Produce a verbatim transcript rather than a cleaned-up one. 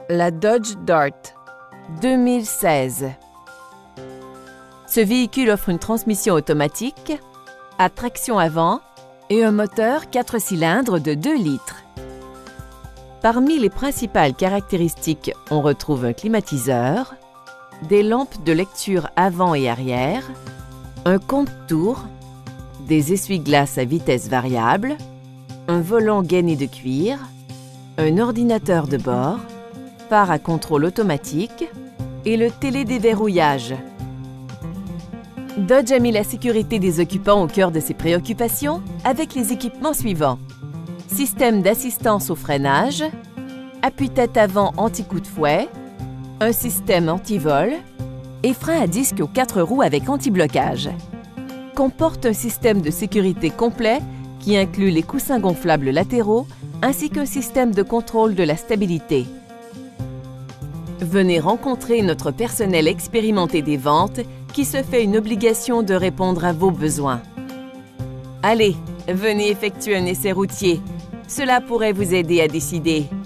La Dodge Dart deux mille seize. Ce véhicule offre une transmission automatique, à traction avant et un moteur quatre cylindres de deux litres. Parmi les principales caractéristiques, on retrouve un climatiseur, des lampes de lecture avant et arrière, un compte-tours, des essuie-glaces à vitesse variable, un volant gainé de cuir, un ordinateur de bord, phare à contrôle automatique et le télédéverrouillage. Dodge a mis la sécurité des occupants au cœur de ses préoccupations avec les équipements suivants. Système d'assistance au freinage, appuie-tête avant anti-coup de fouet, un système anti-vol et frein à disque aux quatre roues avec anti-blocage. Comporte un système de sécurité complet qui inclut les coussins gonflables latéraux ainsi qu'un système de contrôle de la stabilité. Venez rencontrer notre personnel expérimenté des ventes qui se fait une obligation de répondre à vos besoins. Allez, venez effectuer un essai routier. Cela pourrait vous aider à décider.